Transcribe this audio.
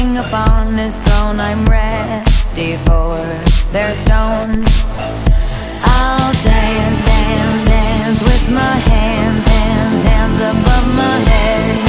king upon his throne. I'm ready for their stones. I'll dance, dance, dance with my hands, hands, hands above my head.